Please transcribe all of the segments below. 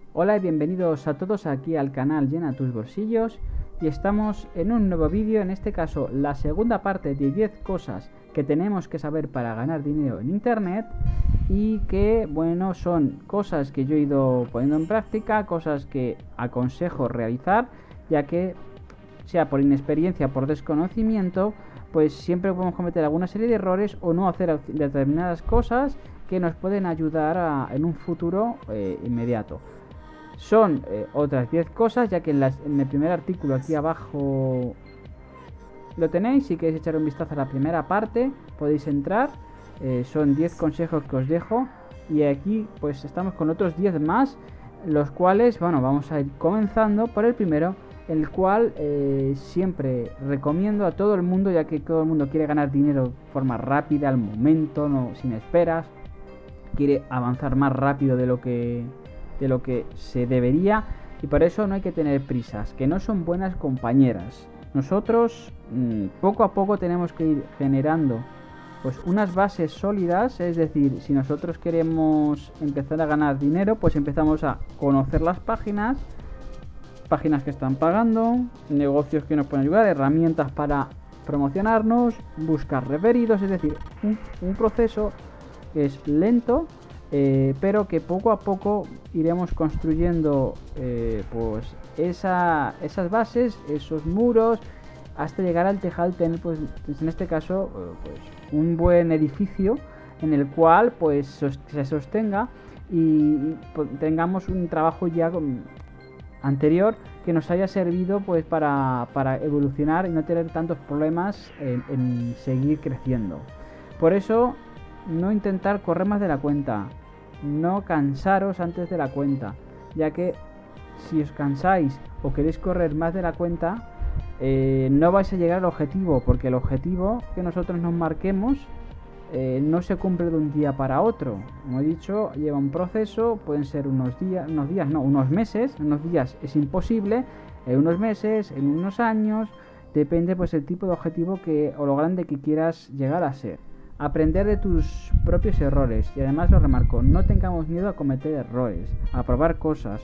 Hola y bienvenidos a todos aquí al canal Llena tus bolsillos y estamos en un nuevo vídeo, en este caso la segunda parte de 10 cosas que tenemos que saber para ganar dinero en internet y que bueno, son cosas que yo he ido poniendo en práctica, cosas que aconsejo realizar, ya que sea por inexperiencia, por desconocimiento, pues siempre podemos cometer alguna serie de errores o no hacer determinadas cosas que nos pueden ayudar en un futuro inmediato. Son otras 10 cosas, ya que en el primer artículo aquí abajo lo tenéis. Si queréis echar un vistazo a la primera parte, podéis entrar. Son 10 consejos que os dejo. Y aquí pues estamos con otros 10 más, los cuales, bueno, vamos a ir comenzando por el primero, el cual siempre recomiendo a todo el mundo, ya que todo el mundo quiere ganar dinero de forma rápida, al momento, no sin esperas. Quiere avanzar más rápido de lo que se debería, y por eso no hay que tener prisas, que no son buenas compañeras. Nosotros poco a poco tenemos que ir generando pues unas bases sólidas, es decir, si nosotros queremos empezar a ganar dinero, pues empezamos a conocer las páginas que están pagando, negocios que nos pueden ayudar, herramientas para promocionarnos, buscar referidos, es decir, un proceso que es lento, pero que poco a poco iremos construyendo pues esas bases, esos muros, hasta llegar al tejado y tener, pues en este caso, pues un buen edificio en el cual pues se sostenga y pues, tengamos un trabajo ya anterior que nos haya servido pues para evolucionar y no tener tantos problemas en seguir creciendo. Por eso, no intentar correr más de la cuenta, no cansaros antes de la cuenta, ya que si os cansáis o queréis correr más de la cuenta, no vais a llegar al objetivo, porque el objetivo que nosotros nos marquemos no se cumple de un día para otro. Como he dicho, lleva un proceso, pueden ser unos meses. Unos días es imposible, en unos meses, en unos años, depende pues el tipo de objetivo o lo grande que quieras llegar a ser. Aprender de tus propios errores, y además lo remarco, no tengamos miedo a cometer errores, a probar cosas,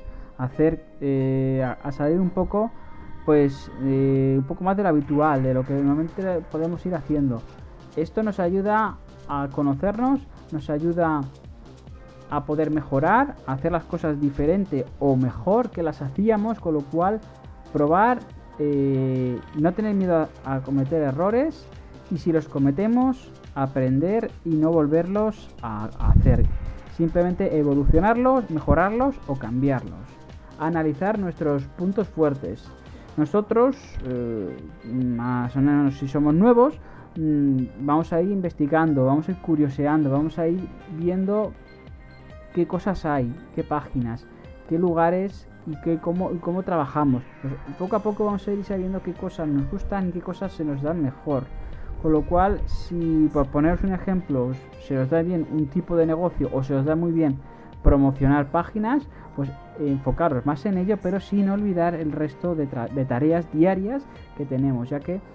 a salir un poco un poco más de lo habitual, de lo que normalmente podemos ir haciendo. Esto nos ayuda a conocernos, nos ayuda a poder mejorar, a hacer las cosas diferente o mejor que las hacíamos, con lo cual probar, no tener miedo a cometer errores, y si los cometemos, aprender y no volverlos a hacer. Simplemente evolucionarlos, mejorarlos o cambiarlos. Analizar nuestros puntos fuertes. Nosotros, más o menos si somos nuevos, vamos a ir investigando, vamos a ir curioseando, vamos a ir viendo qué cosas hay, qué páginas, qué lugares y cómo trabajamos. Pues poco a poco vamos a ir sabiendo qué cosas nos gustan y qué cosas se nos dan mejor. Con lo cual, si por poneros un ejemplo se os da bien un tipo de negocio o se os da muy bien promocionar páginas, pues enfocaros más en ello, pero sin olvidar el resto de tareas diarias que tenemos, ya que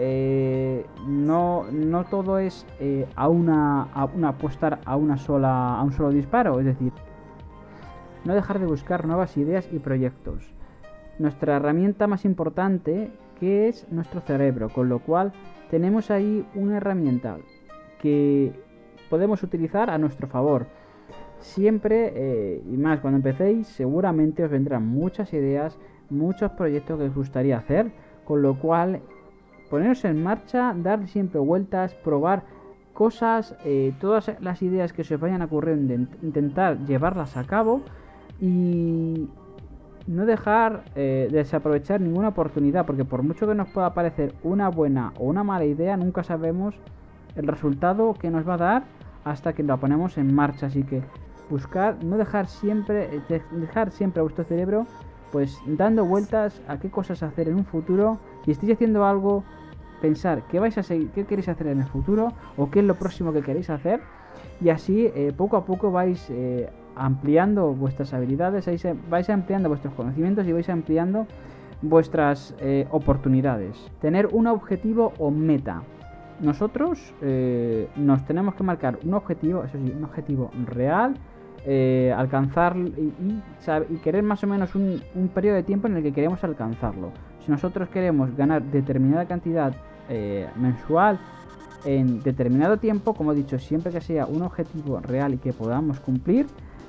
no todo es apostar a un solo disparo, es decir, no dejar de buscar nuevas ideas y proyectos. Nuestra herramienta más importante, que es nuestro cerebro, con lo cual tenemos ahí una herramienta que podemos utilizar a nuestro favor. Siempre, y más cuando empecéis, seguramente os vendrán muchas ideas, muchos proyectos que os gustaría hacer, con lo cual poneros en marcha, dar siempre vueltas, probar cosas, todas las ideas que se os vayan a ocurrir, intentar llevarlas a cabo y no dejar desaprovechar ninguna oportunidad, porque por mucho que nos pueda parecer una buena o una mala idea, nunca sabemos el resultado que nos va a dar hasta que lo ponemos en marcha. Así que no dejar siempre a vuestro cerebro pues dando vueltas a qué cosas hacer en un futuro. Si estáis haciendo algo, pensar qué queréis hacer en el futuro o qué es lo próximo que queréis hacer, y así poco a poco vais ampliando vuestras habilidades, vais ampliando vuestros conocimientos y vais ampliando vuestras oportunidades. Tener un objetivo o meta. Nosotros nos tenemos que marcar un objetivo, eso sí, un objetivo real alcanzar y querer más o menos un periodo de tiempo en el que queremos alcanzarlo. Si nosotros queremos ganar determinada cantidad mensual en determinado tiempo, como he dicho, siempre que sea un objetivo real y que podamos cumplir,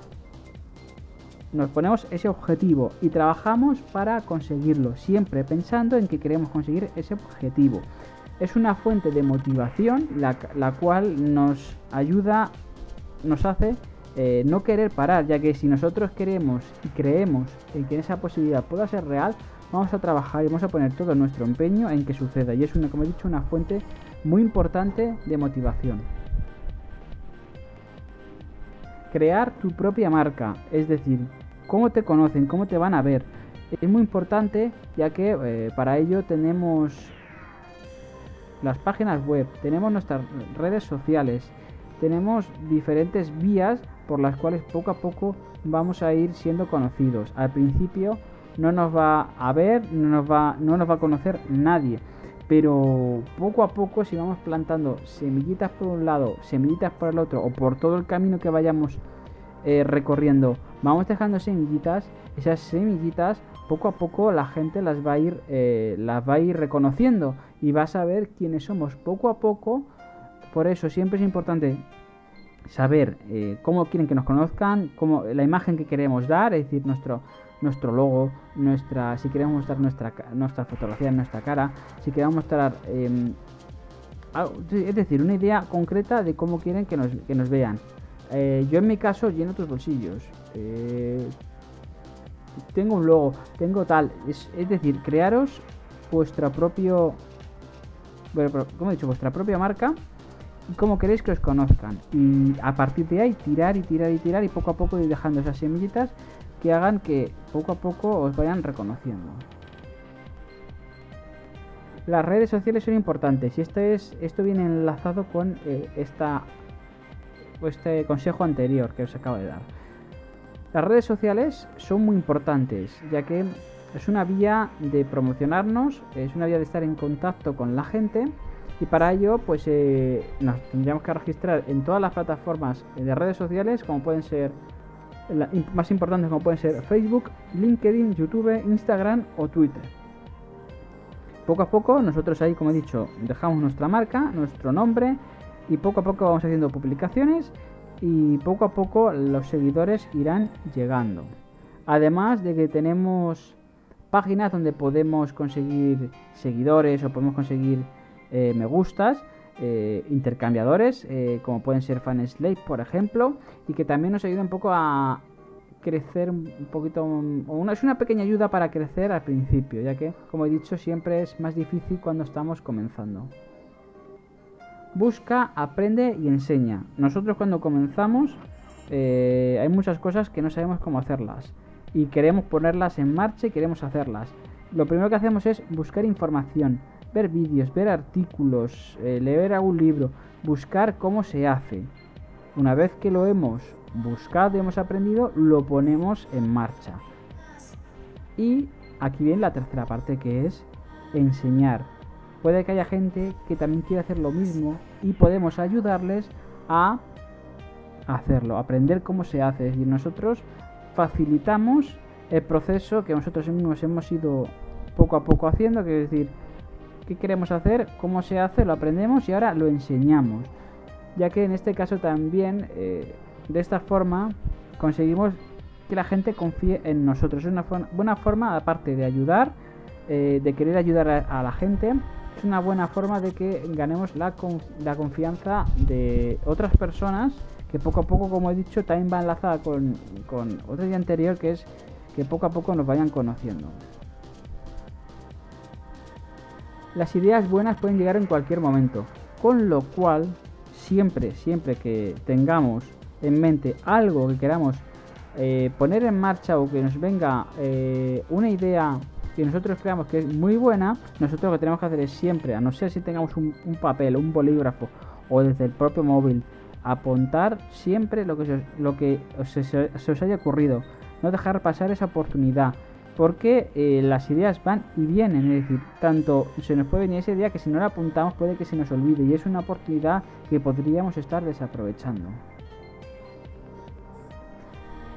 nos ponemos ese objetivo y trabajamos para conseguirlo, siempre pensando en que queremos conseguir ese objetivo. Es una fuente de motivación la cual nos ayuda, nos hace no querer parar, ya que si nosotros queremos y creemos en que esa posibilidad pueda ser real, vamos a trabajar y vamos a poner todo nuestro empeño en que suceda, y es como he dicho, una fuente muy importante de motivación. Crear tu propia marca, es decir, cómo te conocen, cómo te van a ver, es muy importante, ya que para ello tenemos las páginas web, tenemos nuestras redes sociales, tenemos diferentes vías por las cuales poco a poco vamos a ir siendo conocidos. Al principio no nos va a ver, no nos va a conocer nadie, pero poco a poco, si vamos plantando semillitas por un lado, semillitas por el otro, o por todo el camino que vayamos recorriendo, vamos dejando semillitas. Esas semillitas poco a poco la gente las va a ir reconociendo y va a saber quiénes somos poco a poco. Por eso siempre es importante saber cómo quieren que nos conozcan, cómo, la imagen que queremos dar, es decir, nuestro logo, si queremos mostrar nuestra fotografía, nuestra cara, si queremos mostrar es decir, una idea concreta de cómo quieren que nos vean. Yo en mi caso lleno tus bolsillos, tengo un logo, tengo tal, es decir, crearos vuestra propia marca y cómo queréis que os conozcan, y a partir de ahí tirar y poco a poco ir dejando esas semillitas que hagan que poco a poco os vayan reconociendo. Las redes sociales son importantes y esto viene enlazado con este consejo anterior que os acabo de dar. Las redes sociales son muy importantes, ya que es una vía de promocionarnos, es una vía de estar en contacto con la gente, y para ello pues nos tendríamos que registrar en todas las plataformas de redes sociales, como pueden ser más importantes, como pueden ser Facebook, LinkedIn, YouTube, Instagram o Twitter. Poco a poco nosotros ahí, como he dicho, dejamos nuestra marca, nuestro nombre, y poco a poco vamos haciendo publicaciones y poco a poco los seguidores irán llegando. Además de que tenemos páginas donde podemos conseguir seguidores o podemos conseguir me gustas, intercambiadores, como pueden ser Fanslate, por ejemplo, y que también nos ayuda un poco a crecer un poquito, es una pequeña ayuda para crecer al principio, ya que, como he dicho, siempre es más difícil cuando estamos comenzando. Busca, aprende y enseña. Nosotros cuando comenzamos hay muchas cosas que no sabemos cómo hacerlas y queremos ponerlas en marcha y queremos hacerlas. Lo primero que hacemos es buscar información, ver vídeos, ver artículos, leer algún libro, buscar cómo se hace. Una vez que lo hemos buscado y hemos aprendido, lo ponemos en marcha. Y aquí viene la tercera parte, que es enseñar. Puede que haya gente que también quiera hacer lo mismo y podemos ayudarles a hacerlo, aprender cómo se hace. Es decir, nosotros facilitamos el proceso que nosotros mismos hemos ido poco a poco haciendo, que es decir, qué queremos hacer, cómo se hace, lo aprendemos y ahora lo enseñamos, ya que en este caso también de esta forma conseguimos que la gente confíe en nosotros. Es una buena forma, aparte de ayudar, de querer ayudar a la gente, es una buena forma de que ganemos la confianza de otras personas, que poco a poco, como he dicho, también va enlazada con otro día anterior, que es que poco a poco nos vayan conociendo. Las ideas buenas pueden llegar en cualquier momento, con lo cual siempre que tengamos en mente algo que queramos poner en marcha, o que nos venga una idea que nosotros creamos que es muy buena, nosotros lo que tenemos que hacer es siempre, a no ser si tengamos un papel, un bolígrafo o desde el propio móvil, apuntar siempre lo que se os haya ocurrido, no dejar pasar esa oportunidad, porque las ideas van y vienen, es decir, tanto se nos puede venir esa idea que si no la apuntamos puede que se nos olvide, y es una oportunidad que podríamos estar desaprovechando.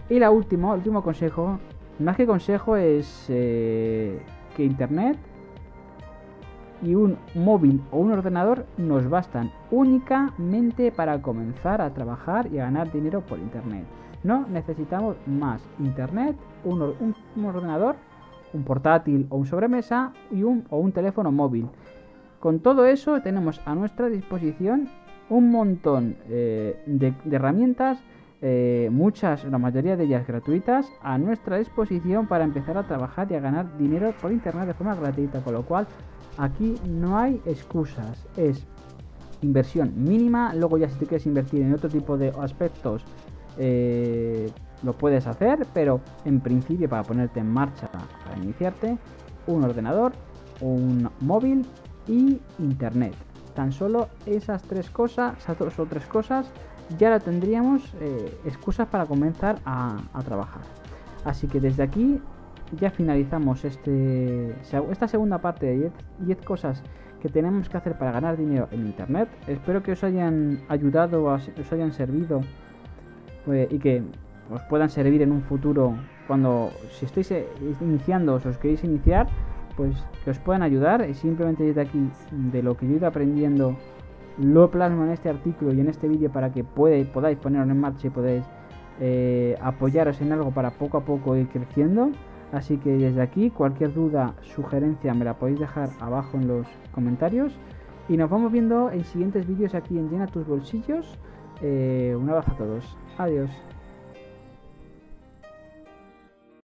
Y el último consejo, más que consejo, es que internet y un móvil o un ordenador nos bastan únicamente para comenzar a trabajar y a ganar dinero por internet. No necesitamos más. Internet, un ordenador, un portátil o un sobremesa y un teléfono móvil. Con todo eso tenemos a nuestra disposición un montón de herramientas, muchas, la mayoría de ellas gratuitas, a nuestra disposición para empezar a trabajar y a ganar dinero por internet de forma gratuita, con lo cual aquí no hay excusas, es inversión mínima. Luego ya si te quieres invertir en otro tipo de aspectos lo puedes hacer, pero en principio para ponerte en marcha, para iniciarte, un ordenador, un móvil y internet. Tan solo esas tres cosas, ya la tendríamos excusas para comenzar a trabajar. Así que desde aquí ya finalizamos esta segunda parte de 10 cosas que tenemos que hacer para ganar dinero en internet. Espero que os hayan ayudado, os hayan servido y que os puedan servir en un futuro cuando, si estáis iniciando, os queréis iniciar, pues que os puedan ayudar. Y simplemente desde aquí, de lo que yo he ido aprendiendo, lo plasmo en este artículo y en este vídeo para que podáis ponerlo en marcha y podáis apoyaros en algo para poco a poco ir creciendo. Así que desde aquí, cualquier duda, sugerencia, me la podéis dejar abajo en los comentarios. Y nos vamos viendo en siguientes vídeos aquí en Llena tus bolsillos. Un abrazo a todos. Adiós.